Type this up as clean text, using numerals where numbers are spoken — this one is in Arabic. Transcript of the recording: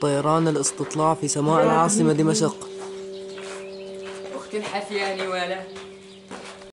الطيران الاستطلاع في سماء العاصمة دمشق. أختي الحفياني ولا